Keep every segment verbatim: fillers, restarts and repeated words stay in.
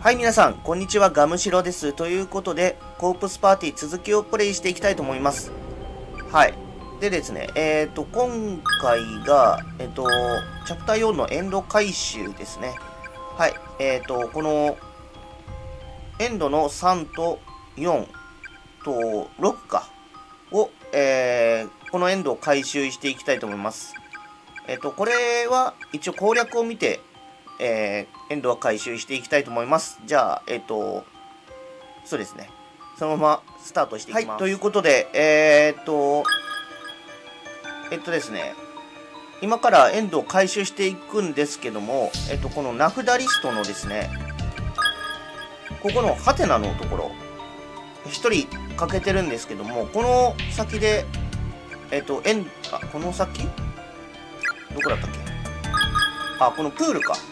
はい、皆さん、こんにちは、ガムシロです。ということで、コープスパーティー続きをプレイしていきたいと思います。はい。でですね、えっと、今回が、えっと、チャプターよんのエンド回収ですね。はい。えっと、この、エンドのさんとよんとろくかを、えー、このエンドを回収していきたいと思います。えっと、これは一応攻略を見て、えー、エンドは回収していきたいと思います。じゃあ、えっと、そうですね。そのままスタートしていきます。はい、ということで、えー、っと、えっとですね、今からエンドを回収していくんですけども、えっと、この名札リストのですね、ここのハテナのところ、ひとり欠けてるんですけども、この先で、えっと、エン、あ、この先どこだったっけ？あ、このプールか。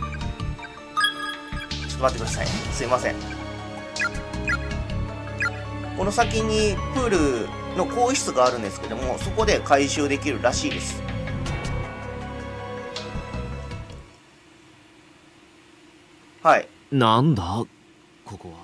ちょっと待ってください。すいません。この先にプールの更衣室があるんですけども、そこで回収できるらしいです。はい。 なんだここ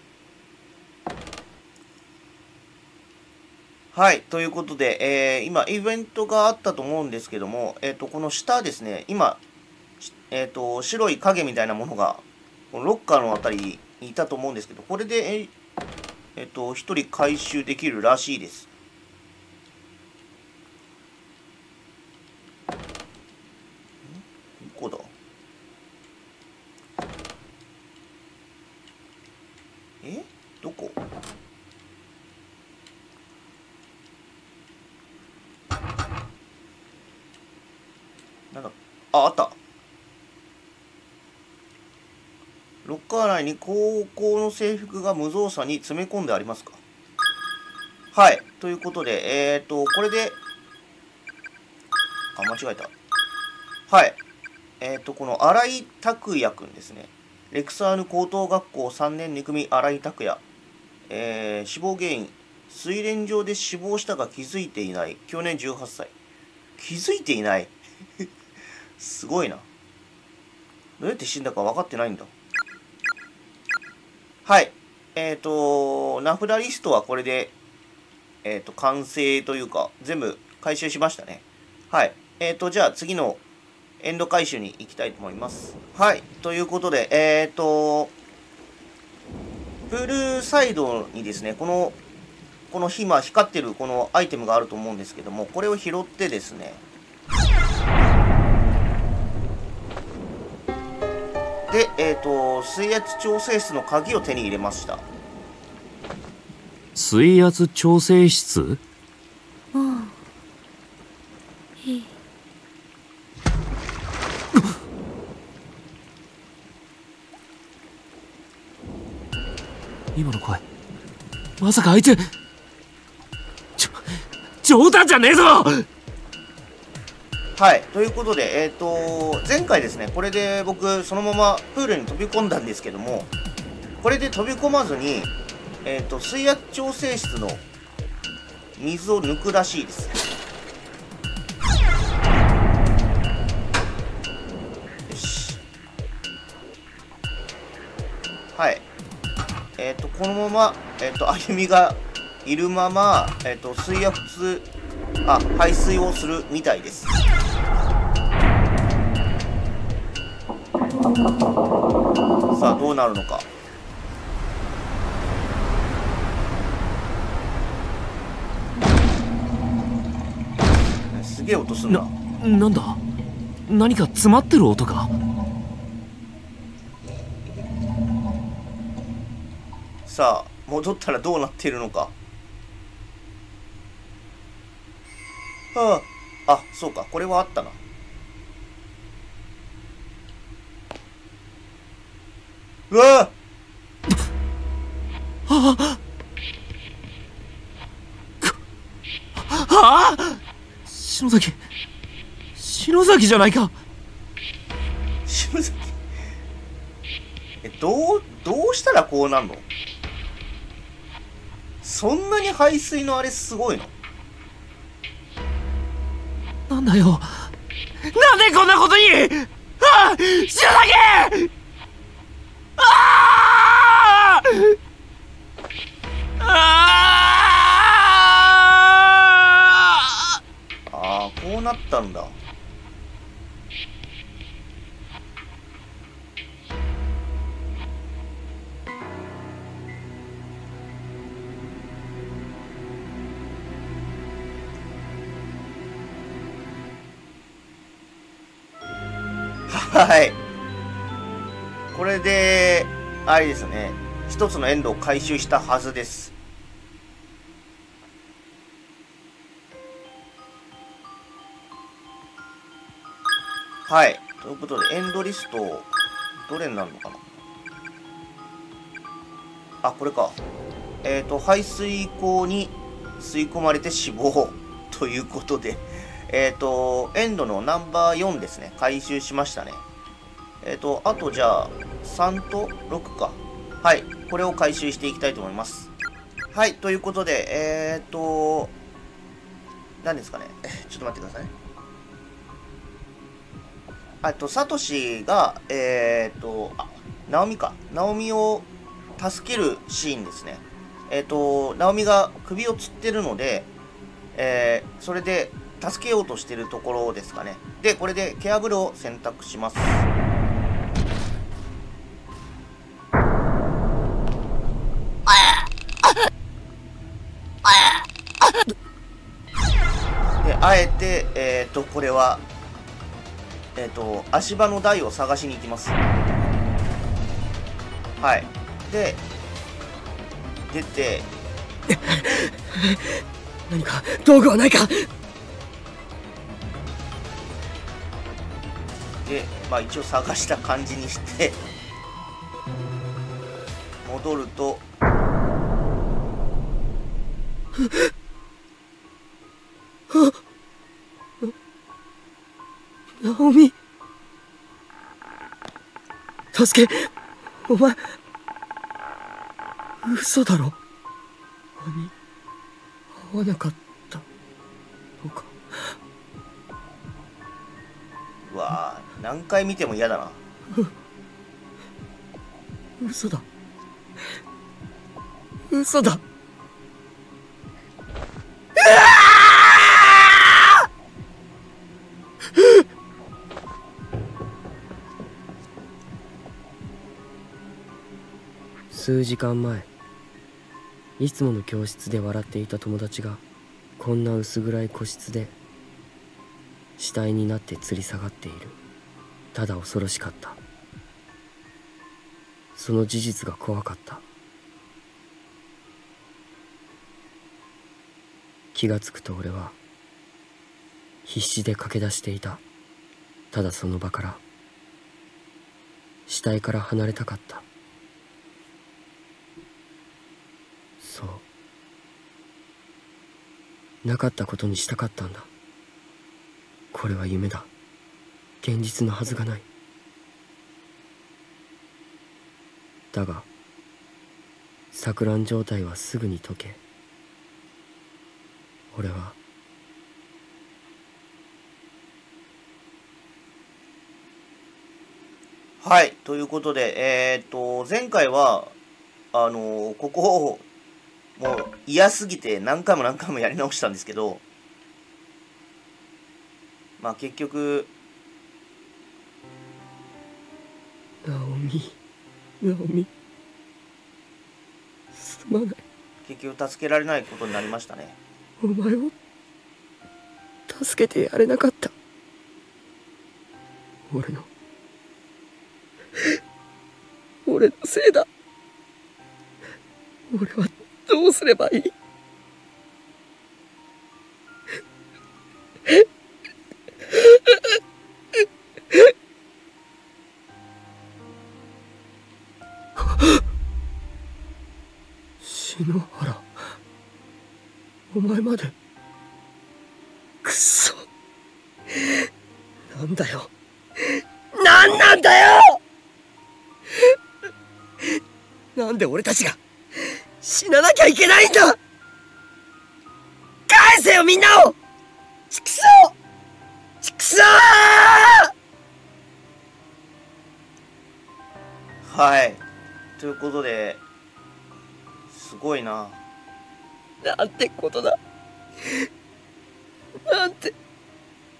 は。はい。ということで、えー、今、イベントがあったと思うんですけども、えっと、この下ですね、今、えっと、白い影みたいなものが、このロッカーのあたりにいたと思うんですけど、これで、え、えっと、一人回収できるらしいです。どこだ？え？どこ？なんだ？あ、あった。ロッカー内に高校の制服が無造作に詰め込んでありますか？はい。ということで、えっと、これで、あ、間違えた。はい。えっと、この新井拓也くんですね。レクサーヌ高等学校さんねんに組新井拓也。えー、死亡原因。水蓮場で死亡したが気づいていない。去年じゅうはっさい。気づいていないすごいな。どうやって死んだか分かってないんだ。はい。えっと、名札リストはこれで、えっと、完成というか、全部回収しましたね。はい。えっと、じゃあ次のエンド回収に行きたいと思います。はい。ということで、えっと、プールサイドにですね、この、この今光ってるこのアイテムがあると思うんですけども、これを拾ってですね、で、えっと、水圧調整室の鍵を手に入れました。 水圧調整室？ うん。いい。 今の声、まさかあいつ、ちょ、冗談じゃねえぞ！ はい。ということで、えっと、前回ですね、これで僕、そのままプールに飛び込んだんですけども、これで飛び込まずに、えっと、水圧調整室の水を抜くらしいです。よし。はい。えっと、このまま、えっと、歩みがいるまま、えっと、水圧、あ、排水をするみたいです。さあ、どうなるのか。すげえ音すんな。 な、なんだ？何か詰まってる音か？ さあ、戻ったらどうなっているのか。はあ、あ、そうか、これはあったな。うわあああ篠崎、篠崎じゃないか。 篠崎、え、どう、どうしたらこうなんの？そんなに排水のあれすごいの？ なんだよ、なんでこんなことに。ああ、篠崎！ああ！ こうなったんだ。はい。これで、あれですね。一つのエンドを回収したはずです。はい。ということで、エンドリスト、どれになるのかな。あ、これか。えっと、排水口に吸い込まれて死亡ということで、えっと、エンドのナンバーよんですね。回収しましたね。えっと、あとじゃあ、さんとろくか。はい。これを回収していきたいと思います。はい。ということで、えっと、何ですかね。ちょっと待ってくださいね。あと、サトシが、えっと、あ、ナオミか。ナオミを助けるシーンですね。えっと、ナオミが首をつってるので、えー、それで助けようとしてるところですかね。で、これでケアブルを選択します。で、あえて、えっと、これは、えっと、足場の台を探しに行きます。はい。で、出て、 何か道具はないか。 で、まあ一応探した感じにして戻ると、 ナオミ、助け、お前、嘘だろ。歯に合わなかったのか。 うわぁ、何回見ても嫌だな。 嘘だ。嘘だ。数時間前、いつもの教室で笑っていた友達がこんな薄暗い個室で死体になって吊り下がっている。ただ恐ろしかった。その事実が怖かった。気がつくと俺は必死で駆け出していた。ただその場から、死体から離れたかった。そう、なかったことにしたかったんだ。これは夢だ。現実のはずがない。だが錯乱状態はすぐに解け、俺ははい。ということで、えー、っと、前回は、あのー、ここを、もう嫌すぎて何回も何回もやり直したんですけど、まあ結局、 ナオミ、ナオミ、すまない。 結局助けられないことになりましたね。 お前を助けてやれなかった。俺の俺のせいだ。俺はどうすればいい。篠原、お前まで。くそ、なんだよ、なんなんだよ。なんで俺たちが死ななきゃいけないんだ。返せよみんなを。ちくしょう、ちくしょう。はい。ということで、すごいな。 なんてことだ。なんて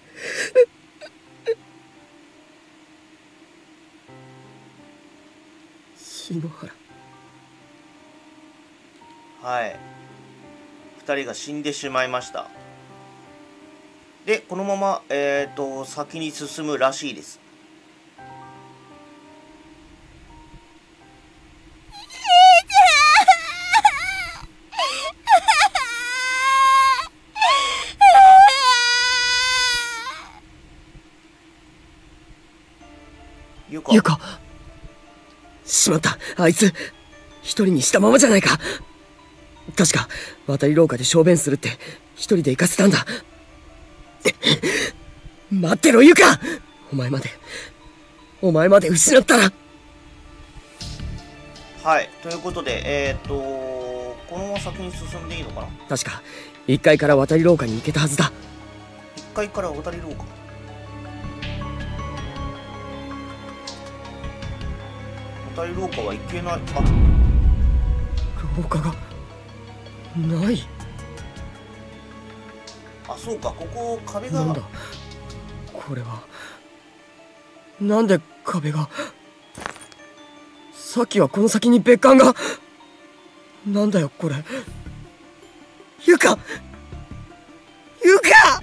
篠原。 はい。二人が死んでしまいました。で、このまま、えっと、先に進むらしいです。ゆか。 ゆか。しまった。あいつ、一人にしたままじゃないか。確か、渡り廊下で小便するって、一人で行かせたんだ。待ってろ、ゆか。お前まで、お前まで失ったら。 はい、ということで、えっと、このまま先に進んでいいのかな。 確か、一階から渡り廊下に行けたはずだ。 一階から渡り廊下。渡り廊下は行けない。あ、 廊下がない。 あ、そうか、ここ壁が。 なんだこれは。なんで壁が。さっきはこの先に別館が。なんだよこれ。ゆかゆか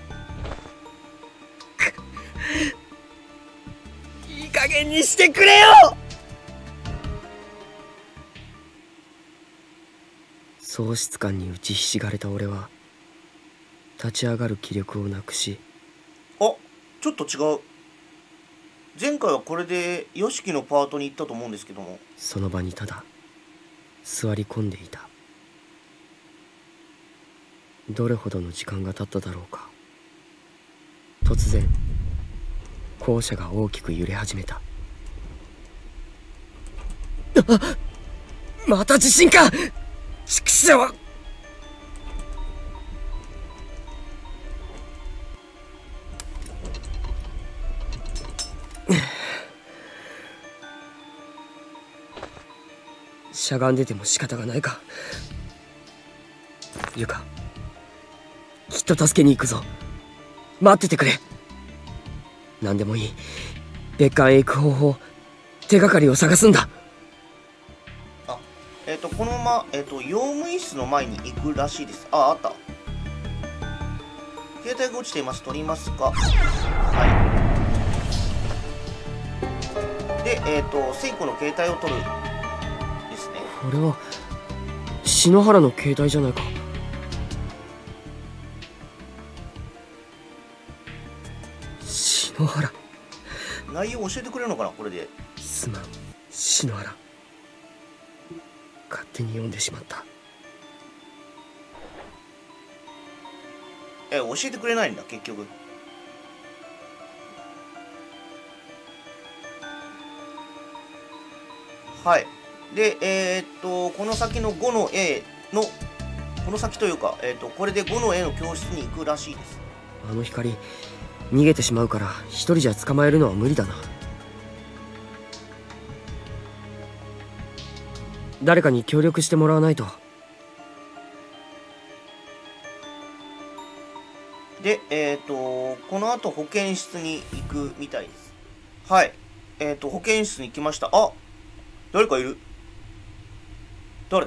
いい加減にしてくれよ。喪失感に打ちひしがれた俺は立ち上がる気力をなくし。 あ、ちょっと違う。前回はこれで ヨシキ のパートに行ったと思うんですけども、 その場にただ座り込んでいた。どれほどの時間が経っただろうか。突然校舎が大きく揺れ始めた。あ、また地震か。畜生。しゃがんでても仕方がないか。ゆか、きっと助けに行くぞ。待っててくれ。何でもいい。別館へ行く方法、手がかりを探すんだ。 あ、えっとこのまま、えっと用務員室の前に行くらしいです。あ、あった。携帯が落ちています。取りますか。はい。で、えっとセイコの携帯を取るですね。 これは篠原の携帯じゃないか。篠原。 内容教えてくれるのかな、これで。 すまん、篠原。勝手に読んでしまった。 え、教えてくれないんだ、結局。はい。で、えー、っと、この先のごの A の、この先というか、えー、っと、これでごの A の教室に行くらしいです。 あの光、逃げてしまうから、一人じゃ捕まえるのは無理だな。誰かに協力してもらわないと。 で、えっと、この後保健室に行くみたいです。はい。えっと、保健室に来ました。あ、誰かいる。誰？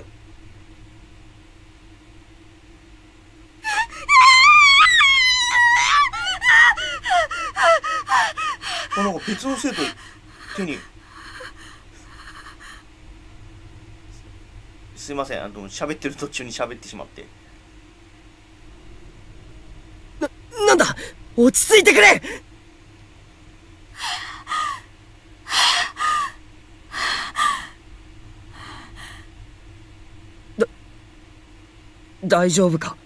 あ、なんか別の生徒手に。すいません、あの喋ってる途中に喋ってしまって。 な、なんだ、落ち着いてくれ。だ、大丈夫か。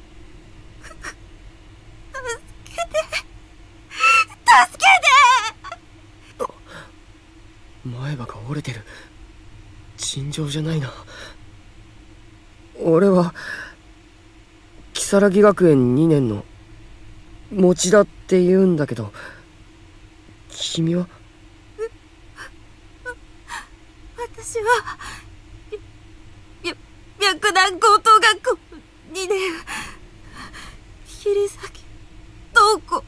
助けて、助けて。 前歯が折れてる。尋常じゃないな。俺は如月学園にねんの持田って言うんだけど、君は？ 私は白檀高等学校にねん桐崎瞳子。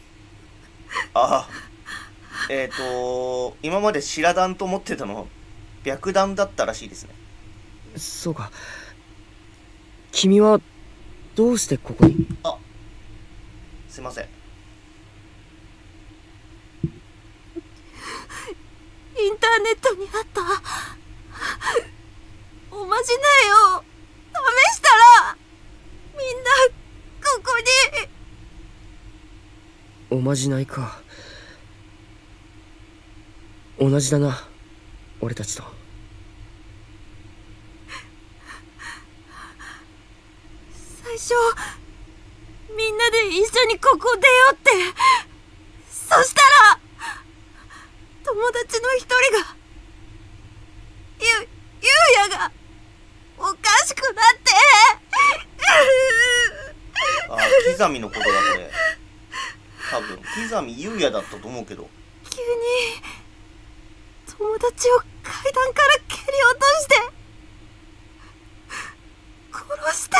ああ、えっと今まで白檀と思ってたの白弾だったらしいですね。 そうか。君はどうしてここに？ あ、すいません。 インターネットにあったおまじないを試したらみんなここに。 おまじないか。同じだな、俺たちと。 最初みんなで一緒にここ出ようって。そしたら友達の一人がゆゆうやがおかしくなってあ、キザミのことだこれ。多分キザミゆうやだったと思うけど、 急に友達を階段から蹴り落として殺して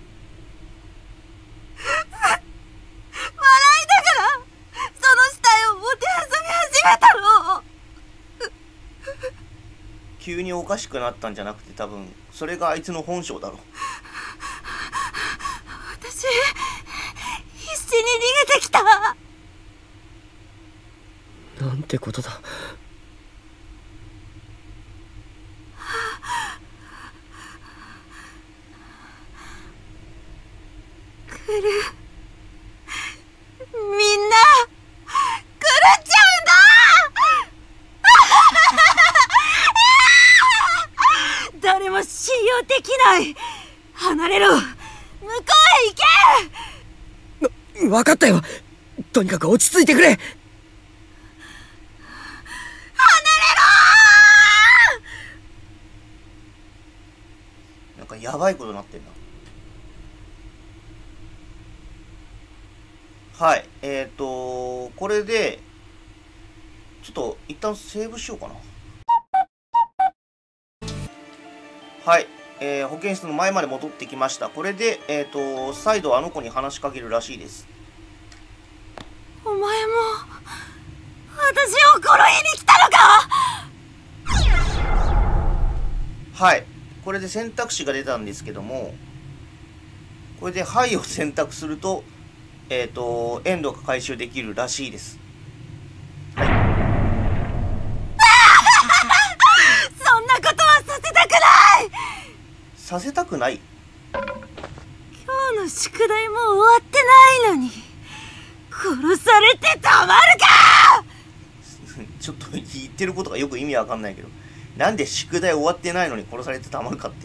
笑いながらその死体をもてあそび始めたの。 急におかしくなったんじゃなくて、多分それがあいつの本性だろ。 私必死に逃げてきた。 なんてことだ。 来る、みんな狂っちゃうんだ誰も信用できない。離れろ、向こうへ行け。 わかったよ。とにかく落ち着いてくれ。 なんかやばいことになってんな。はい、えっとこれでちょっと一旦セーブしようかな。はい、えー、保健室の前まで戻ってきました。これでえっと再度あの子に話しかけるらしいです。 お前も私を殺しに来たのか。 はい、これで選択肢が出たんですけども、これで「はい」を選択するとえっとエンドが回収できるらしいです。はいそんなことはさせたくない。 させたくない。 今日の宿題も終わってないのに殺されてたまるか。 ちょっと言ってることがよく意味わかんないけど、なんで宿題終わってないのに殺されてたまるかって。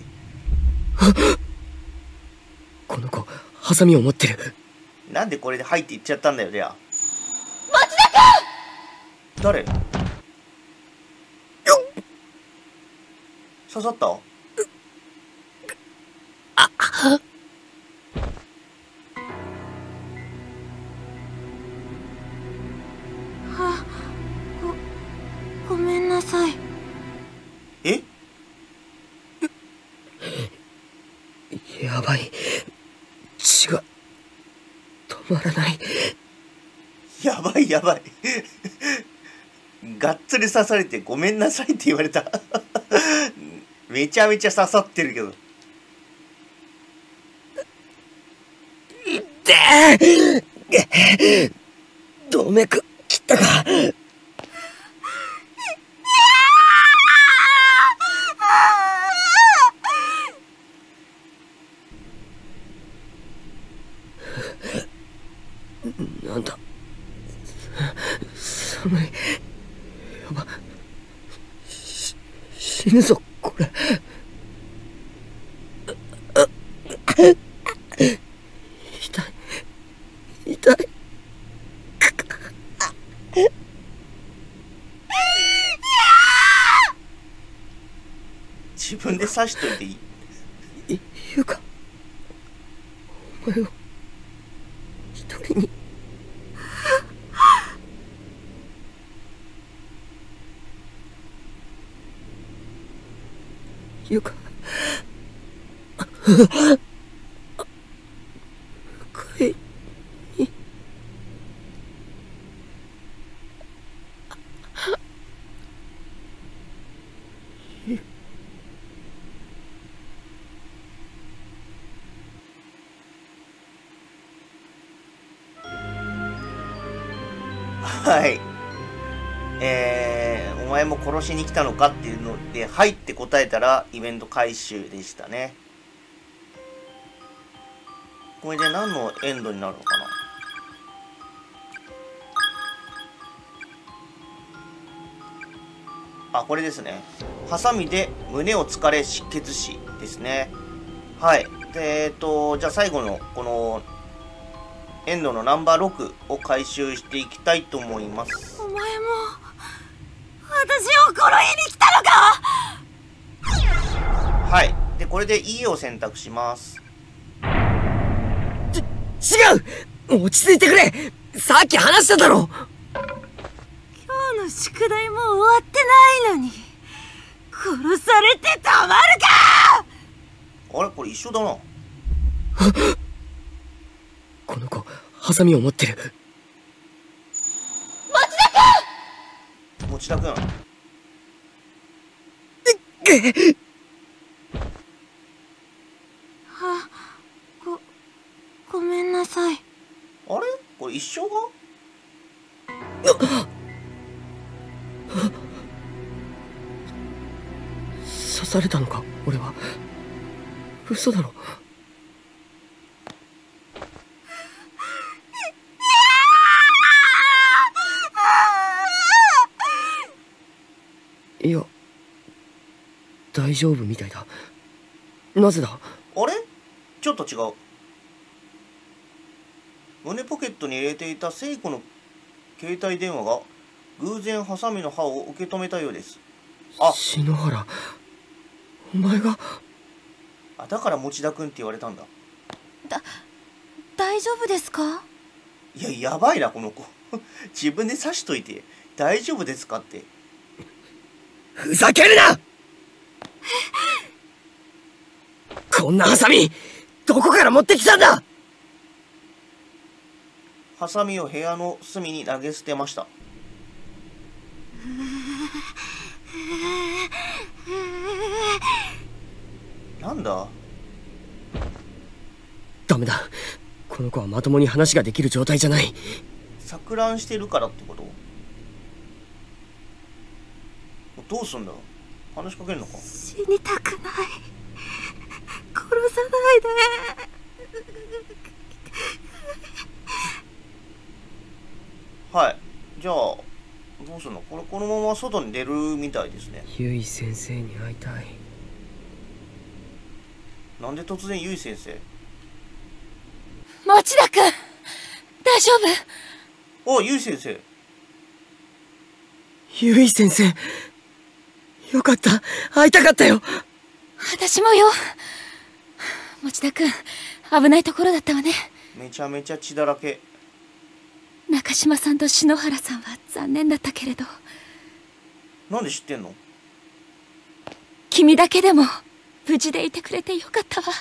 この子ハサミを持ってる。 なんでこれで「はい」って言っちゃったんだよ、レア。 町田君。 誰？よっ！刺さった？ ああ、ご、ごめんなさい。 え？ やばい。血が止まらない。 やばいやばい。がっつり刺されてごめんなさいって言われた。めちゃめちゃ刺さってるけど。 で動脈切ったか。なんだ、寒い。やば、し死ぬぞこれ。痛い痛い。 自分で刺しといていい？ いゆうか、お前を一人に。ゆか、向井に。ゆはい。えー、お前も殺しに来たのかっていうので、はいって答えたらイベント回収でしたね。これで何のエンドになるのかな。あ、これですね。ハサミで胸を突かれ失血死ですね。はい。で、えっと、じゃあ最後のこのエンドのナンバーろくを回収していきたいと思います。 お前も私を殺しに来たのか。 はい。で、これで家を選択します。 ち、違う！落ち着いてくれ！さっき話しただろ！ 今日の宿題も終わってないのに殺されてたまるか。 あれこれ一緒だな。 この子、ハサミを持ってる。 持田君。持田君。 は、ご、ごめんなさい。 あれこれ一緒が？ 刺されたのか俺は。嘘だろ。いや、大丈夫みたいだ。なぜだ？ あれちょっと違う。胸ポケットに入れていた聖子の携帯電話が偶然ハサミの刃を受け止めたようです。あ、 篠原、お前が。 あ、だから持田君って言われたんだ。 だ、大丈夫ですか？ いや、やばいなこの子。自分で刺しといて大丈夫ですかって。 ふざけるな！こんなハサミどこから持ってきたんだ！ ハサミを部屋の隅に投げ捨てました。なんだ？ ダメだ。この子はまともに話ができる状態じゃない。 錯乱してるからってこと？どうすんだ？話しかけるのか？ 死にたくない。殺さないで。 はい。じゃあどうするの？これこのまま外に出るみたいですね。 ゆい先生に会いたい。 なんで突然ゆい先生？ 持田君、大丈夫？ お、ゆい先生。 ゆい先生、よかった。会いたかったよ。 私もよ。持田君、危ないところだったわね。 めちゃめちゃ血だらけ。 中島さんと篠原さんは残念だったけれど。 なんで知ってんの？ 君だけでも無事でいてくれてよかったわ。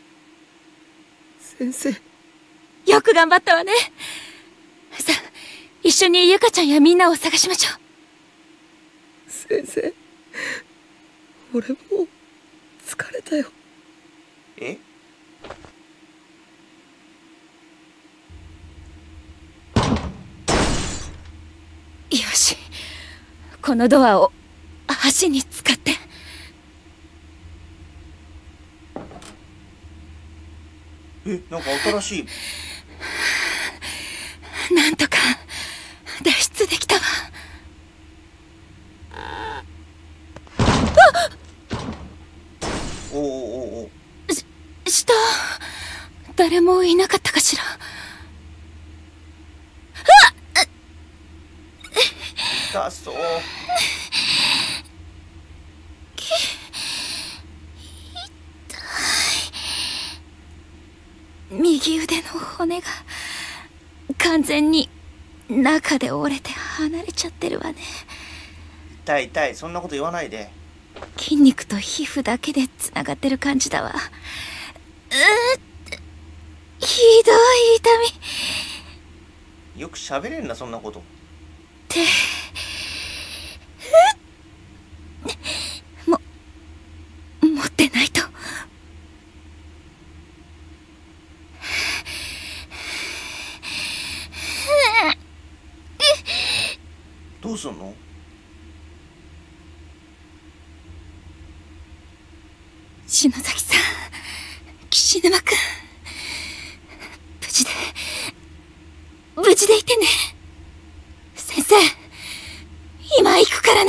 先生、 よく頑張ったわね。さあ、一緒にゆかちゃんやみんなを探しましょう。 先生、俺もう疲れたよ。 え？ よし、このドアを橋に使って。 え、なんか新しい。 なんとか脱出できたわ。 おおおお。 し、下誰もいなかったかしら。 痛そう。 右腕の骨が完全に中で折れて離れちゃってるわね。 痛い痛い、そんなこと言わないで。 筋肉と皮膚だけでつながってる感じだわ。うー、ひどい痛み。よく喋れんな、そんなこと。 っても持ってないと。 うすんの？ 篠崎さん、岸沼君、無事で無事でいてね。先生、今行くからね。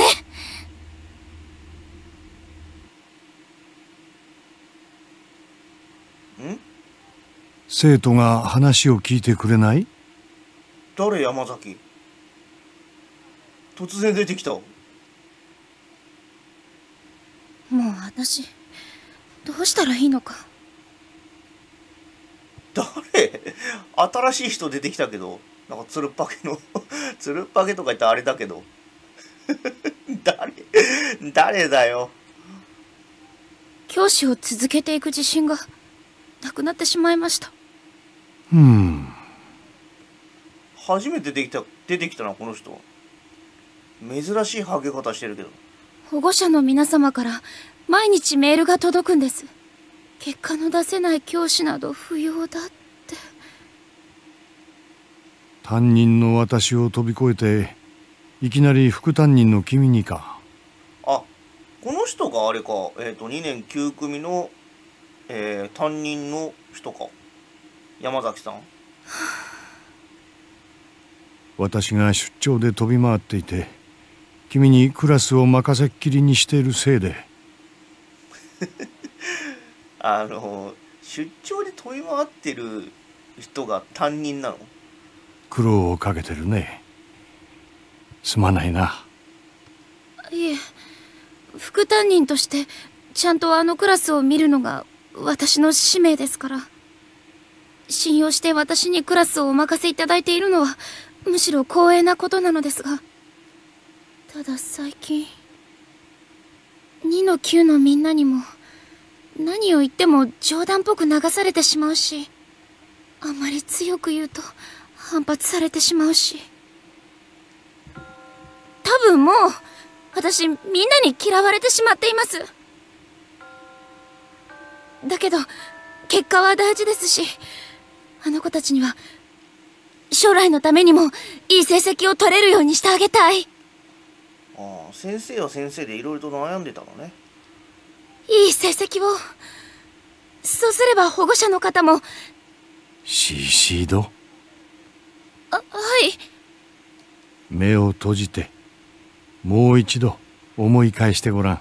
ん？ 生徒が話を聞いてくれない？ 誰？山崎。突然出てきた。もう私どうしたらいいのか。 誰？新しい人出てきたけど、なんかつるっぱげのつるっぱげとか言ったらあれだけど誰誰だよ。 教師を続けていく自信がなくなってしまいました。 うん。 初めて出てきた出てきたな、この人。珍しいハゲ方してるけど。 保護者の皆様から毎日メールが届くんです。結果の出せない教師など不要だって。 担任の私を飛び越えていきなり副担任の君にか。 あ、この人があれか、えっとにねんきゅう組の、えー、担任の人か。山崎さん。 私が出張で飛び回っていて、君にクラスを任せっきりにしているせいであの出張で飛び回ってる人が担任なの？ 苦労をかけてるね。すまないな。 いえ、副担任としてちゃんとあのクラスを見るのが私の使命ですから。信用して私にクラスをお任せいただいているのはむしろ光栄なことなのですが、ただ最近にのきゅうのみんなにも何を言っても冗談っぽく流されてしまうし、あんまり強く言うと反発されてしまうし、多分もう私みんなに嫌われてしまっています。だけど結果は大事ですし、あの子たちには将来のためにもいい成績を取れるようにしてあげたい。 ああ、先生は先生でいろいろと悩んでたのね。 いい成績を。そうすれば保護者の方も。 シーシード。 あ、はい。 目を閉じてもう一度思い返してごらん。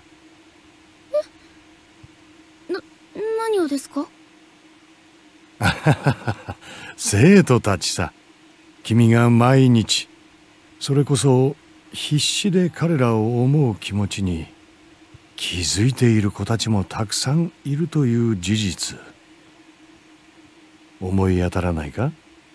え？な、何をですか？ 生徒たちさ。君が毎日それこそ必死で彼らを思う気持ちに気づいている子たちもたくさんいるという事実、思い当たらないか？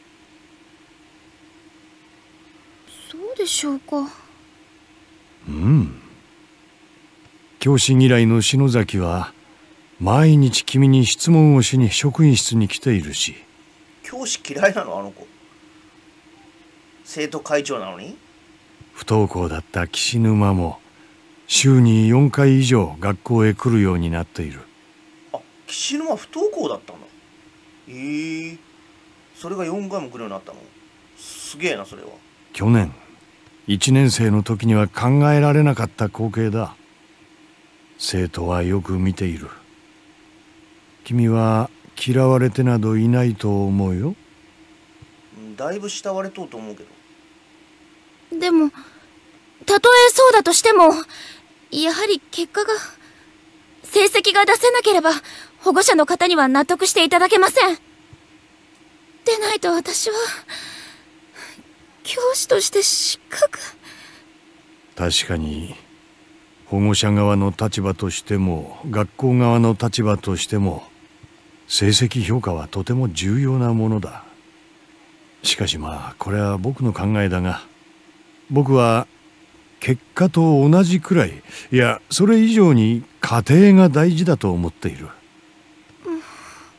そうでしょうか。 うん。教師嫌いの篠崎は毎日君に質問をしに職員室に来ているし。 教師嫌いなの、あの子。生徒会長なのに？ 不登校だった岸沼も週によんかい以上学校へ来るようになっている。 あ、岸沼不登校だったんだ。ええー、それがよんかいも来るようになったの？すげえな、それは。 去年いちねん生の時には考えられなかった光景だ。生徒はよく見ている。君は嫌われてなどいないと思うよ。 だいぶ慕われとうと思うけど。 でもたとえそうだとしても、やはり結果が成績が出せなければ保護者の方には納得していただけません。でないと私は教師として失格。 確かに保護者側の立場としても学校側の立場としても成績評価はとても重要なものだ。しかしまあこれは僕の考えだが、僕は結果と同じくらい、いやそれ以上に過程が大事だと思っている。 うん、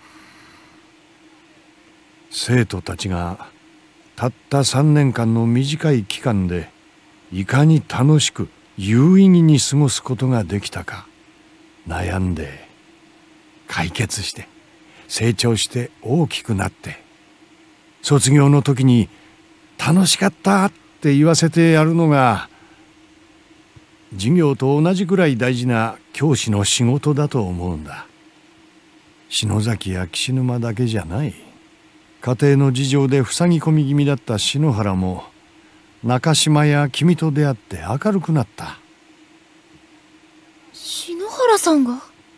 生徒たちがたったさんねんかんの短い期間でいかに楽しく有意義に過ごすことができたか、悩んで解決して成長して大きくなって、卒業の時に楽しかったって言わせてやるのが授業と同じくらい大事な教師の仕事だと思うんだ。篠崎や岸沼だけじゃない。家庭の事情で塞ぎ込み気味だった篠原も中島や君と出会って明るくなった。 篠原さんが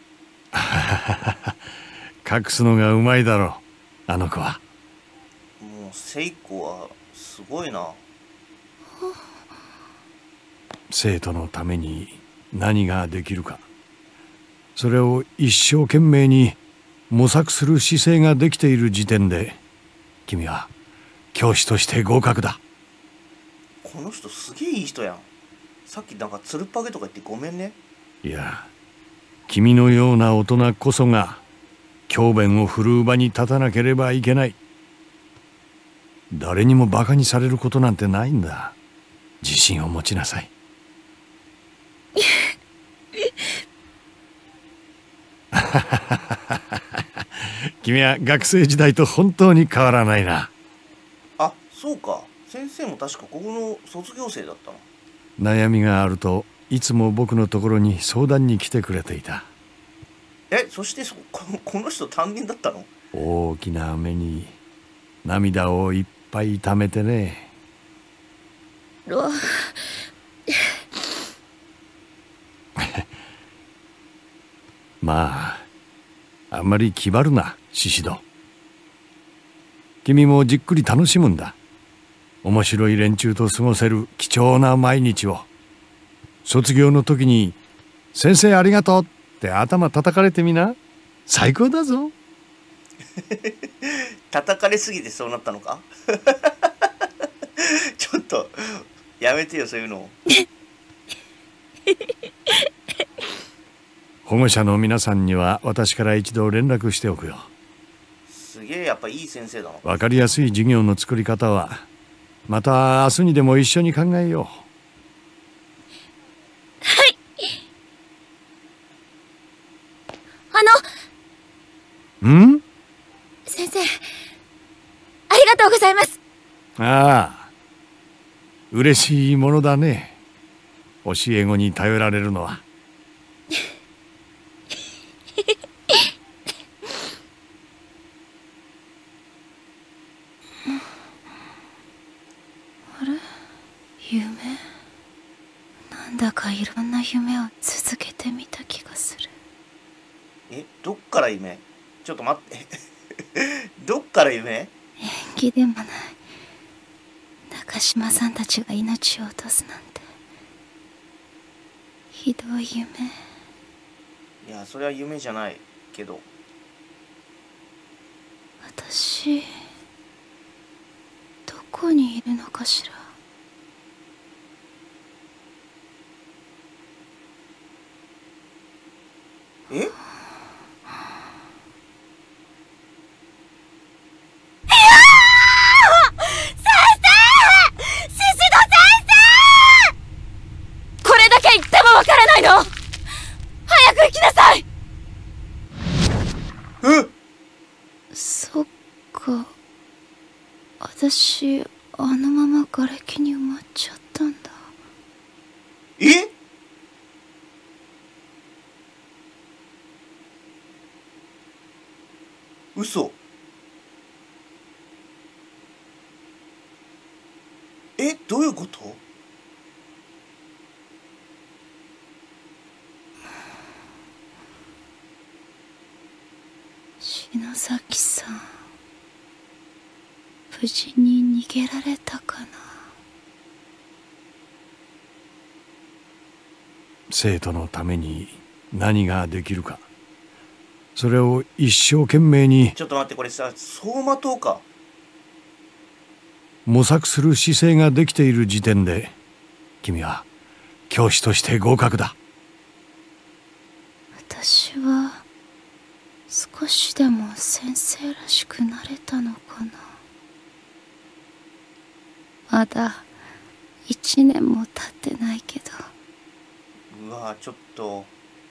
隠すのがうまいだろう、あの子は。 もう聖子はすごいな。 生徒のために何ができるか、それを一生懸命に模索する姿勢ができている時点で君は教師として合格だ。 この人すげえいい人やん。さっきなんかつるっぱげとか言ってごめんね。 いや、君のような大人こそが教鞭を振るう場に立たなければいけない。誰にもバカにされることなんてないんだ。自信を持ちなさい。君は学生時代と本当に変わらないな。 あ、そうか。先生も確かここの卒業生だったの。 悩みがあるといつも僕のところに相談に来てくれていた。 え、そしてそ こ, この人担任だったの？ 大きな目に涙をいっぱい溜めてね。まあ、あんまり気張るな、宍戸。君もじっくり楽しむんだ。面白い連中と過ごせる貴重な毎日を。卒業の時に「先生ありがとう」って頭叩かれてみな。最高だぞ。 叩かれすぎてそうなったのか？ちょっとやめてよ、そういうの。 保護者の皆さんには私から一度連絡しておくよ。 すげえやっぱいい先生だな。 分かりやすい授業の作り方はまた明日にでも一緒に考えよう。 はい。あのん先生、ありがとうございます。 ああ、嬉しいものだね、教え子に頼られるのは。 あれ、夢、なんだかいろんな夢を続けてみた気がする。 え、どっから夢？ちょっと待ってどっから夢？ 縁起でもない。中島さんたちが命を落とすなんてひどい夢。 いや、それは夢じゃないけど。 私どこにいるのかしら。 え？ 私、あのまま瓦礫に埋まっちゃったんだ。 え？嘘。え、どういうこと？ 篠崎さん、無事に逃げられたかな。 生徒のために何ができるか、それを一生懸命にちょっと待って、これさ、走馬灯か。 模索する姿勢ができている時点で君は教師として合格だ。 私は少しでも先生らしくなれたのかな。まだ一年も経ってないけど。 うわ、ちょっと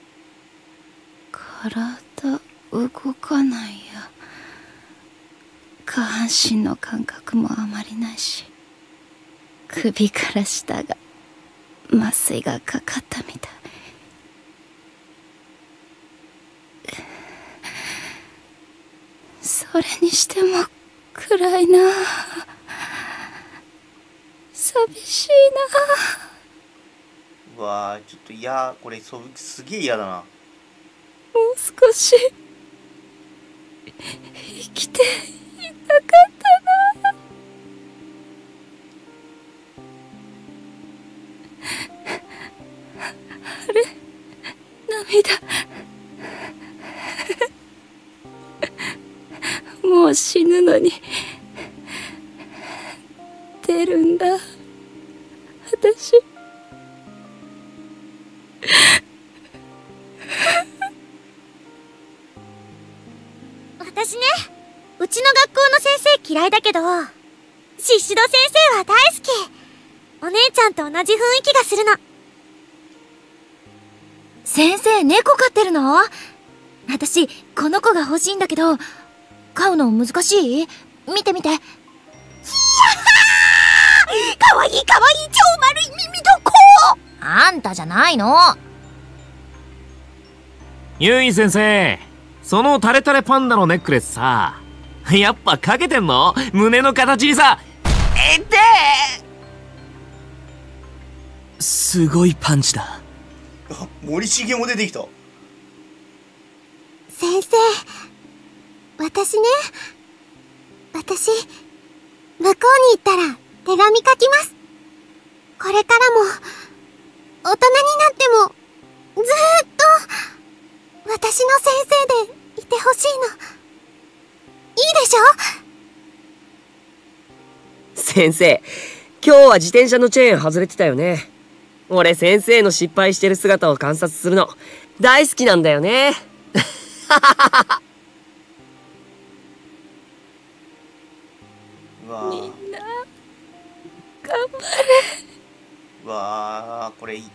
体動かないや。下半身の感覚もあまりないし、首から下が麻酔がかかったみたい。それにしても暗いな。寂しいな。うわー、ちょっと嫌。これそすげえ嫌だな。もう少し生きていたかったな。あれ、涙。もう死ぬのに出るんだ、私。 私ね、うちの学校の先生嫌いだけど、シシド先生は大好き。お姉ちゃんと同じ雰囲気がするの。先生、猫飼ってるの？私、この子が欲しいんだけど、飼うの難しい？見て見て。ひやはー！かわいいかわいい、超丸い耳の子！あんたじゃないの。 ゆい先生、そのタレタレパンダのネックレスさ、やっぱかけてんの？胸の形にさ。えってー！ すごいパンチだ。 あ、森重も出てきた。 先生、私ね、私、向こうに行ったら手紙書きます。これからも、大人になっても、ずーっと、私の先生でいてほしいの。いいでしょ？ 先生、今日は自転車のチェーン外れてたよね。俺先生の失敗してる姿を観察するの大好きなんだよね。 うわみんな頑張れ。 うわー、これも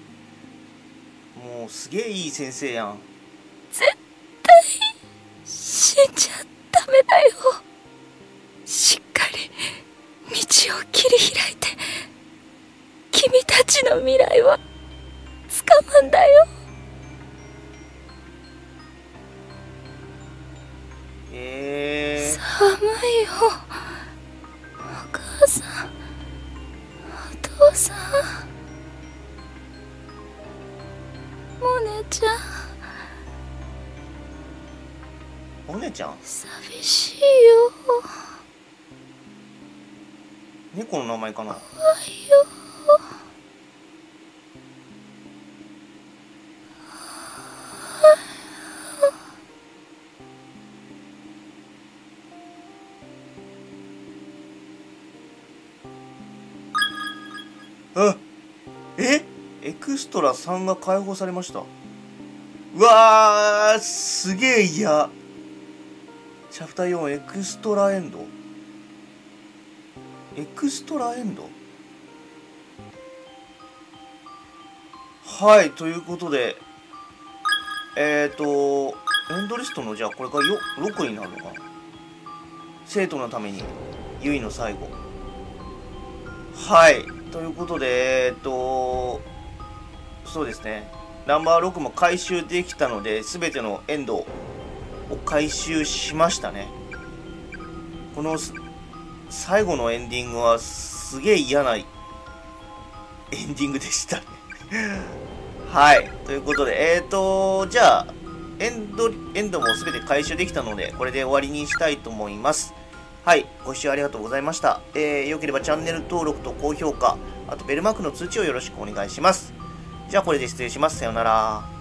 うすげえいい先生やん。 絶対死んじゃダメだよ。しっかり道を切り開いて君たちの未来をつかむんだよ。 えー、 寒いよ。お母さん、お父さん、モネちゃん。 モネちゃん？ 寂しいよ。 猫の名前かな？ 怖いよ。 あ、え？エクストラさんが解放されました。うわー、すげえ嫌。チャプターよんエクストラエンド。エクストラエンド。はい、ということで、えっと、エンドリストのじゃあこれがよろくになるのかな。生徒のために、ユイの最後。はい、ということで、えっと、そうですね、ナンバーろくも回収できたので、すべてのエンドを回収しましたね。この最後のエンディングはすげえ嫌なエンディングでしたね。はい、ということで、えっと、じゃあ、エンド、エンドもすべて回収できたので、これで終わりにしたいと思います。はい、ご視聴ありがとうございました。えー、よければチャンネル登録と高評価、あとベルマークの通知をよろしくお願いします。じゃあこれで失礼します。さようなら。